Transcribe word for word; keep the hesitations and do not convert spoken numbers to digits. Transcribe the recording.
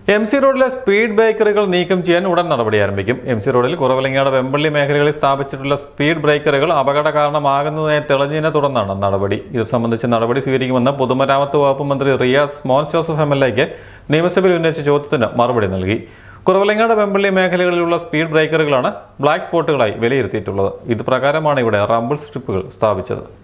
M C റോഡിലെ speed ബ്രേക്കറുകൾ നീക്കം ചെയ്യാൻ ഉടൻ നടപടി ആരംഭിക്കും. എം സി റോഡിൽ കുറവിലങ്ങാട് വെമ്പള്ളി മേഖലകളിൽ സ്ഥാപിച്ചിട്ടുള്ള സ്പീഡ് ബ്രേക്കറുകൾ അപകട കാരണമാകുന്നതിനെ തെളിഞ്ഞതിനെ തുടർന്നാണ് നടപടി. ഇത് സംബന്ധിച്ച് നടപടി സ്വീകരിക്കുമെന്ന് പൊതുമരാമത്ത് വകുപ്പ് മന്ത്രി റിയാസ് മോൻസ് ജോസഫ് എം എൽ എക്ക് നിയമസഭയിൽ ഉന്നയിച്ച ചോദ്യത്തിന് മറുപടി നൽകി. കുറവിലങ്ങാട് വെമ്പള്ളി മേഖലകളിലുള്ള സ്പീഡ് ബ്രേക്കറുകളാണ് ബ്ലാക്ക് സ്പോട്ടുകളായി വിലയിരുത്തിയിട്ടുള്ളത്. ഇത് പ്രകാരമാണ് ഇവിടെ റംബിൾ സ്ട്രിപ്പുകൾ സ്ഥാപിച്ചത്.